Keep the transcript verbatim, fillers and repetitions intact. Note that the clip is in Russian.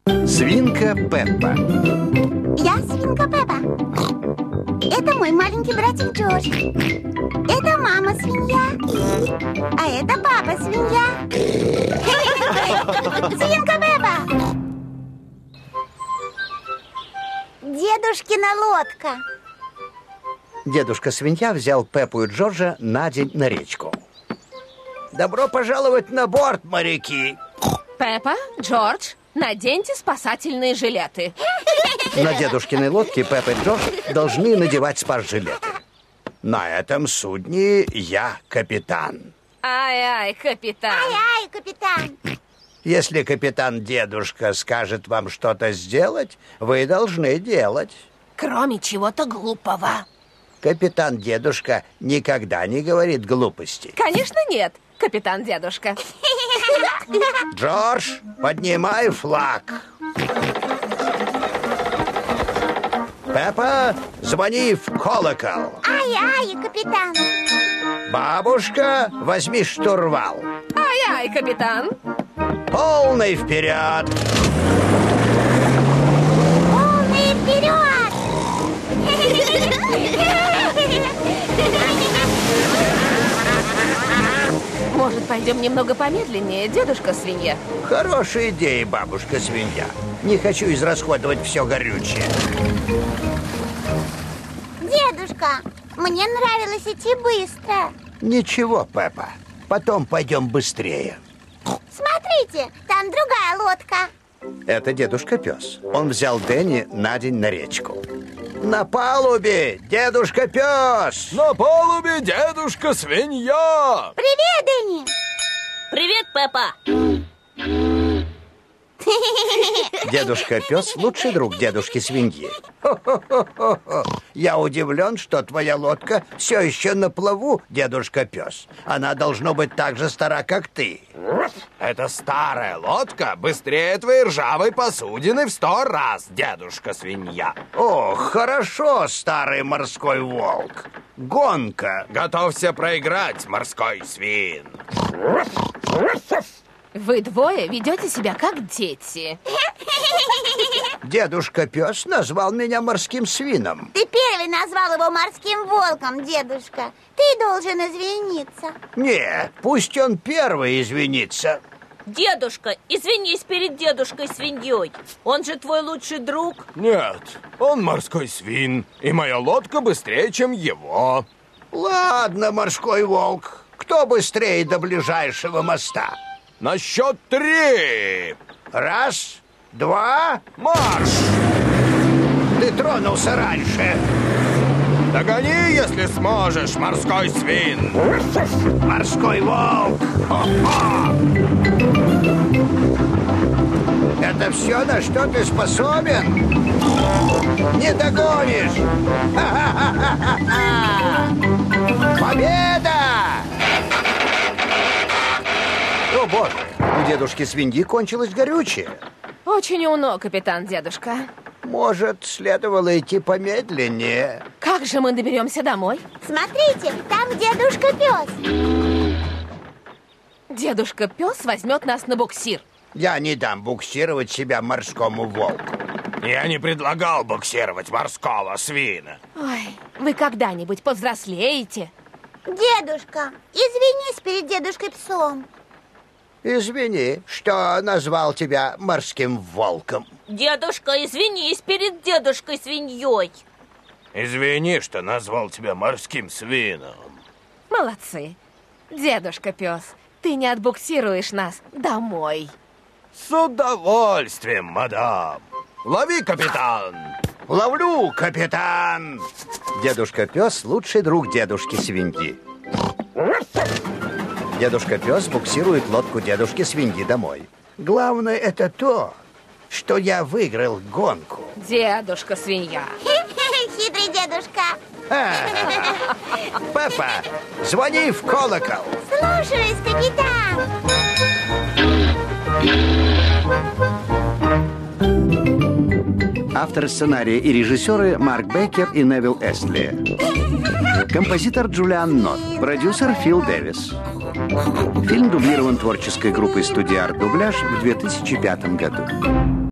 Свинка Пеппа. Я свинка Пеппа. Это мой маленький братик Джордж. Это мама свинья. А это папа свинья. Свинка Пеппа. Дедушкина лодка. Дедушка свинья взял Пеппу и Джорджа на день на речку. Добро пожаловать на борт, моряки. Пеппа, Джордж, наденьте спасательные жилеты. На дедушкиной лодке Пеппа и Джордж должны надевать спас-жилеты. На этом судне я капитан. Ай-ай, капитан. Ай-ай, капитан. Если капитан-дедушка скажет вам что-то сделать, вы должны делать. Кроме чего-то глупого. Капитан-дедушка никогда не говорит глупости. Конечно, нет, капитан-дедушка. Джордж, поднимай флаг. Пеппа, звони в колокол. Ай-ай, капитан. Бабушка, возьми штурвал. Ай-ай, капитан. Полный вперед. Полный вперед. Может, пойдем немного помедленнее, дедушка свинья? Хорошая идея, бабушка свинья. Не хочу израсходовать все горючее. Дедушка, мне нравилось идти быстро. Ничего, Пеппа. Потом пойдем быстрее. Смотрите, там другая лодка. Это дедушка-пес. Он взял Дэнни на день на речку. На палубе, дедушка-пес! На палубе дедушка-свинья! Привет, Дэнни! Привет, Пеппа! Дедушка-пес – лучший друг дедушки-свиньи. Я удивлен, что твоя лодка все еще на плаву, дедушка-пес. Она должно быть так же стара, как ты. Эта старая лодка быстрее твоей ржавой посудины в сто раз, дедушка-свинья. О, хорошо, старый морской волк. Гонка. Готовься проиграть, морской свин. Вы двое ведете себя как дети. Дедушка-пес назвал меня морским свином. Ты первый назвал его морским волком, дедушка. Ты должен извиниться. Нет, пусть он первый извинится. Дедушка, извинись перед дедушкой-свиньей. Он же твой лучший друг. Нет, он морской свин, и моя лодка быстрее, чем его. Ладно, морской волк. Кто быстрее до ближайшего моста? На счет три. Раз, два, марш! Ты тронулся раньше. Догони, если сможешь, морской свин. Морской волк. Хо-хо! Это все, на что ты способен? Не догонишь. Ха-ха-ха-ха-ха! Победа! О, боже, у дедушки-свиньи кончилось горючее. Очень умно, капитан-дедушка. Может, следовало идти помедленнее. Как же мы доберемся домой? Смотрите, там дедушка-пес. Дедушка-пес возьмет нас на буксир. Я не дам буксировать себя морскому волку. Я не предлагал буксировать морского свина. Ой, вы когда-нибудь повзрослеете? Дедушка, извинись перед дедушкой-псом. Извини, что назвал тебя морским волком. Дедушка, извинись перед дедушкой-свиньей. Извини, что назвал тебя морским свином. Молодцы. Дедушка-пес, ты не отбуксируешь нас домой. С удовольствием, мадам. Лови, капитан. Ловлю, капитан. Дедушка-пес – лучший друг дедушки-свиньи. Дедушка-пес буксирует лодку дедушки-свиньи домой. Главное – это то, что я выиграл гонку. Дедушка-свинья. Хитрый дедушка. Пеппа, звони в колокол. Слушаюсь, капитан. Авторы сценария и режиссеры Марк Бейкер и Невил Эстли. Композитор Джулиан Нот. Продюсер Фил Дэвис. Фильм дублирован творческой группой студии «Арт Дубляж» в две тысячи пятом году.